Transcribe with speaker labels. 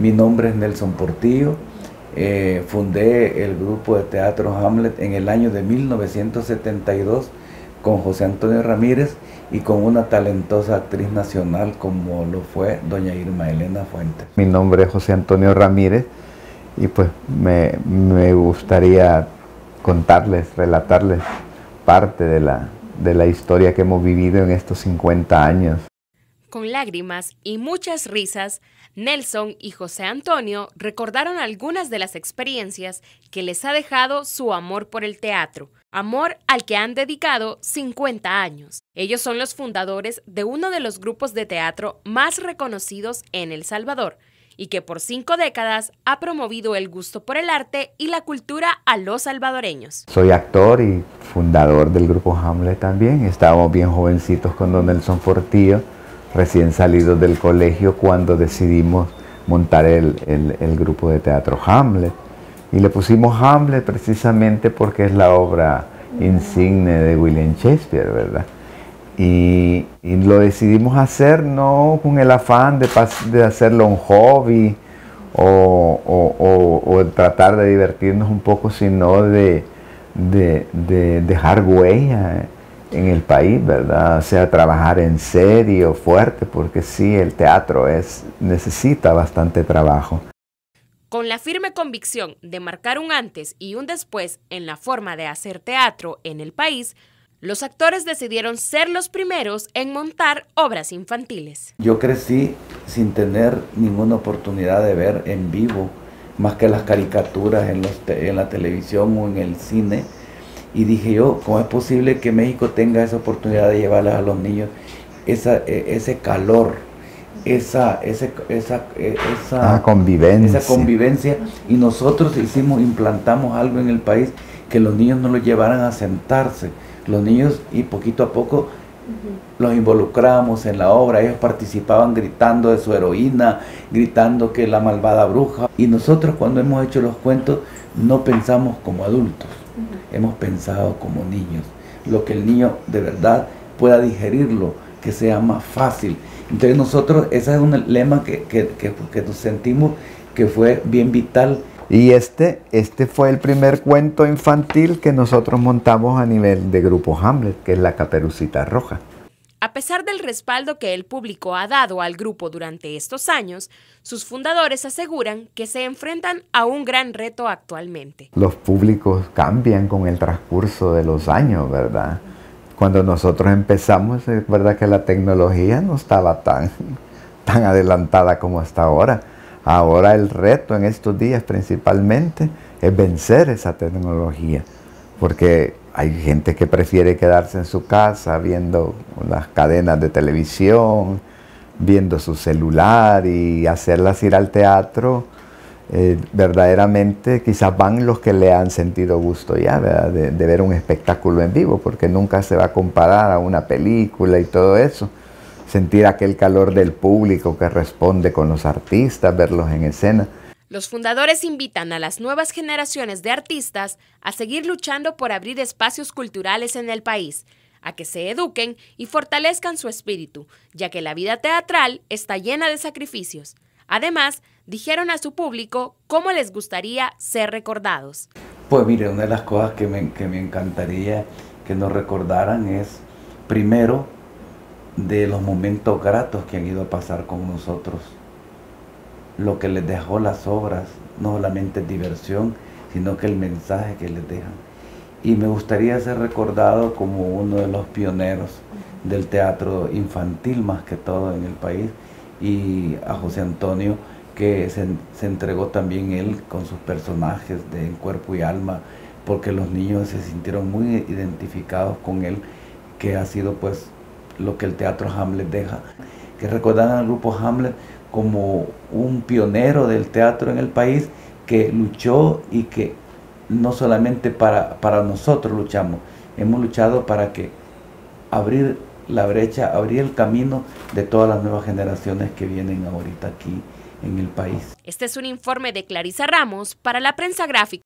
Speaker 1: Mi nombre es Nelson Portillo. Fundé el grupo de teatro Hamlet en el año de 1972 con José Antonio Ramírez y con una talentosa actriz nacional como lo fue doña Irma Elena Fuentes.
Speaker 2: Mi nombre es José Antonio Ramírez y pues me gustaría contarles, relatarles parte de la historia que hemos vivido en estos 50 años.
Speaker 3: Con lágrimas y muchas risas, Nelson y José Antonio recordaron algunas de las experiencias que les ha dejado su amor por el teatro, amor al que han dedicado 50 años. Ellos son los fundadores de uno de los grupos de teatro más reconocidos en El Salvador y que por 5 décadas ha promovido el gusto por el arte y la cultura a los salvadoreños.
Speaker 2: Soy actor y fundador del grupo Hamlet también. Estábamos bien jovencitos con don Nelson Portillo, recién salidos del colegio cuando decidimos montar el grupo de teatro Hamlet. Y le pusimos Hamlet precisamente porque es la obra insigne de William Shakespeare, ¿verdad? Y lo decidimos hacer no con el afán de hacerlo un hobby o tratar de divertirnos un poco, sino de dejar huella en el país, ¿verdad? O sea, trabajar en serio, fuerte, porque sí, el teatro necesita bastante trabajo.
Speaker 3: Con la firme convicción de marcar un antes y un después en la forma de hacer teatro en el país, los actores decidieron ser los primeros en montar obras infantiles.
Speaker 1: Yo crecí sin tener ninguna oportunidad de ver en vivo, más que las caricaturas en la televisión o en el cine. Y dije yo, ¿cómo es posible que México tenga esa oportunidad de llevarles a los niños ese calor, esa convivencia? Y nosotros implantamos algo en el país, que los niños no los llevaran a sentarse. Los niños, y poquito a poco los involucrábamos en la obra. Ellos participaban gritando de su heroína, gritando que la malvada bruja. Y nosotros, cuando hemos hecho los cuentos, no pensamos como adultos, hemos pensado como niños. Lo que el niño de verdad pueda digerirlo, que sea más fácil. Entonces nosotros, ese es un lema que nos sentimos que fue bien vital.
Speaker 2: Y este fue el primer cuento infantil que nosotros montamos a nivel de grupo Hamlet, que es La Caperucita Roja.
Speaker 3: A pesar del respaldo que el público ha dado al grupo durante estos años, sus fundadores aseguran que se enfrentan a un gran reto actualmente.
Speaker 2: Los públicos cambian con el transcurso de los años, ¿verdad? Cuando nosotros empezamos, es verdad que la tecnología no estaba tan adelantada como hasta ahora. Ahora el reto en estos días principalmente es vencer esa tecnología, porque hay gente que prefiere quedarse en su casa viendo las cadenas de televisión, viendo su celular, y hacerlas ir al teatro. Verdaderamente quizás van los que le han sentido gusto ya, ¿verdad? De ver un espectáculo en vivo, porque nunca se va a comparar a una película y todo eso. Sentir aquel calor del público que responde con los artistas, verlos en escena.
Speaker 3: Los fundadores invitan a las nuevas generaciones de artistas a seguir luchando por abrir espacios culturales en el país, a que se eduquen y fortalezcan su espíritu, ya que la vida teatral está llena de sacrificios. Además, dijeron a su público cómo les gustaría ser recordados.
Speaker 1: Pues mire, una de las cosas que me encantaría que nos recordaran es, primero, de los momentos gratos que han ido a pasar con nosotros, lo que les dejó las obras, no solamente diversión, sino que el mensaje que les dejan. Y me gustaría ser recordado como uno de los pioneros del teatro infantil, más que todo en el país, y a José Antonio, que se entregó también él con sus personajes de En Cuerpo y Alma, porque los niños se sintieron muy identificados con él, que ha sido pues lo que el teatro Hamlet deja, que recordan al grupo Hamlet como un pionero del teatro en el país, que luchó y que no solamente para nosotros luchamos, hemos luchado para que abrir la brecha, abrir el camino de todas las nuevas generaciones que vienen ahorita aquí en el país.
Speaker 3: Este es un informe de Clarisa Ramos para La Prensa Gráfica.